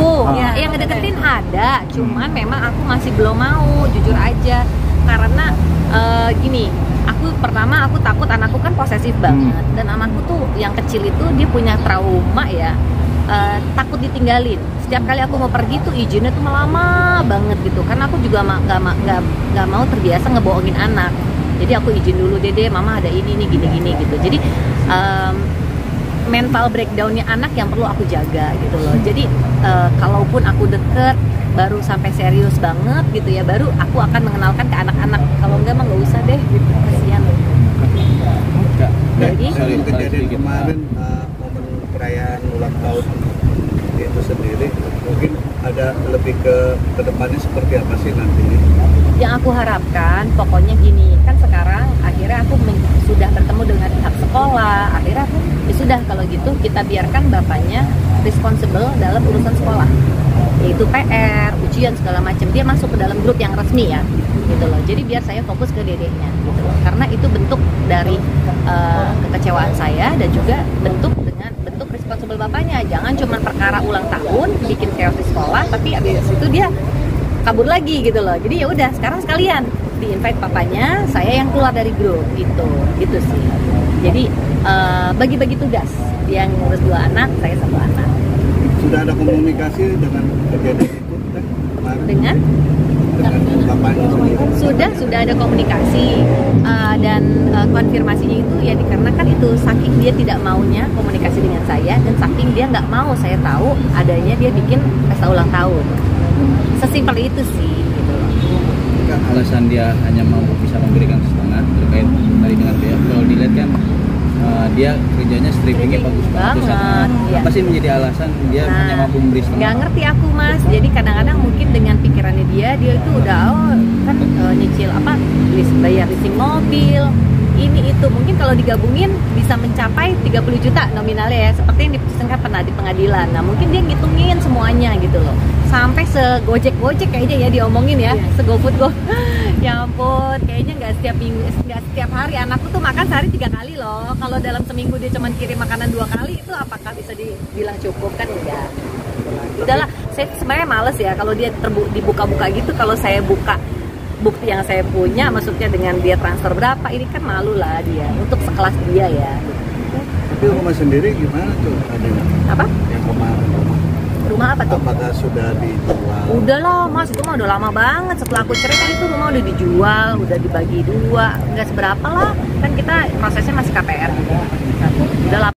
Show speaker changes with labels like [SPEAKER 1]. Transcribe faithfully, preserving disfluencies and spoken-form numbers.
[SPEAKER 1] aku.
[SPEAKER 2] Oh.
[SPEAKER 1] Ya, yang ngedeketin ada, cuman memang aku masih belum mau, jujur aja. Karena uh, gini, aku pertama aku takut anakku kan posesif banget, dan anakku tuh yang kecil itu dia punya trauma ya, uh, takut ditinggalin. Setiap kali aku mau pergi tuh izinnya tuh lama banget gitu, karena aku juga nggak nggak nggak mau terbiasa ngebohongin anak. Jadi aku izin dulu, Dede, mama ada ini nih gini-gini gitu. Jadi um, mental breakdownnya anak yang perlu aku jaga gitu loh. Jadi uh, kalaupun aku deket baru sampai serius banget gitu ya, baru aku akan mengenalkan ke anak-anak. Kalau enggak mah nggak usah deh gitu, kasihan.
[SPEAKER 2] Jadi
[SPEAKER 3] dari kejadian kemarin, uh, momen perayaan ulang tahun itu sendiri, mungkin ada lebih ke kedepannya seperti apa sih nanti?
[SPEAKER 1] Yang aku harapkan pokoknya gini, kan sekarang akhirnya aku sudah bertemu dengan pihak sekolah, akhirnya aku ya sudah kalau gitu kita biarkan bapaknya responsible dalam urusan sekolah, yaitu P R, ujian segala macam, dia masuk ke dalam grup yang resmi ya gitu loh. Jadi biar saya fokus ke dedeknya gitu loh, karena itu bentuk dari uh, kekecewaan saya dan juga bentuk dengan bentuk responsible bapaknya. Jangan cuma perkara ulang tahun bikin chaos di sekolah tapi abis itu dia kabur lagi gitu loh. Jadi ya udah sekarang sekalian di invite papanya, saya yang keluar dari grup gitu gitu sih. Jadi uh, bagi-bagi tugas, dia ngurus dua anak, saya satu anak.
[SPEAKER 3] Sudah ada komunikasi dengan kejadian itu kan kemarin?
[SPEAKER 1] Dengan
[SPEAKER 3] dengan bapaknya sendiri?
[SPEAKER 1] Sudah, sudah ada komunikasi uh, dan uh, konfirmasinya itu ya dikarenakan itu saking dia tidak maunya komunikasi dengan saya, dan saking dia nggak mau saya tahu adanya dia bikin pesta ulang tahun. Sesimpel itu sih gitu.
[SPEAKER 2] Alasan dia hanya mampu bisa memberikan setengah terkait tadi dengan biaya. Kalau dilihat kan uh, dia kerjanya strippingnya bagus banget.
[SPEAKER 1] Iya.
[SPEAKER 2] Apa sih menjadi alasan dia
[SPEAKER 1] Nah,
[SPEAKER 2] hanya mampu memberi setengah?
[SPEAKER 1] nggak ngerti aku mas. Jadi kadang-kadang mungkin dengan pikirannya dia, dia itu udah oh kan uh, nyicil apa, list bayar leasing mobil, ini itu mungkin kalau digabungin bisa mencapai tiga puluh juta nominalnya ya, seperti yang diputuskan pernah di pengadilan. Nah mungkin dia ngitungin semuanya gitu loh, sampai segojek-gojek kayaknya ya diomongin ya, yeah. segofood go. Ya ampun, kayaknya nggak setiap minggu, nggak setiap hari. Anakku tuh makan sehari tiga kali loh. Kalau dalam seminggu dia cuma kirim makanan dua kali, itu apakah bisa dibilang cukup? Kan enggak. Udahlah, saya sebenarnya males ya kalau dia terbu- dibuka-buka gitu. Kalau saya buka bukti yang saya punya, maksudnya dengan dia transfer berapa, ini kan malu lah dia untuk sekelas dia ya.
[SPEAKER 3] Tapi rumah sendiri gimana tuh adanya?
[SPEAKER 1] Apa?
[SPEAKER 3] Yang kemarin rumah.
[SPEAKER 1] Rumah apa tuh?
[SPEAKER 3] Apakah sudah dijual?
[SPEAKER 1] Udah lah mas, itu mah udah lama banget. Setelah aku cerai kan itu rumah udah dijual, udah dibagi dua, nggak seberapa lah. Kan kita prosesnya masih K P R juga. Udah lama.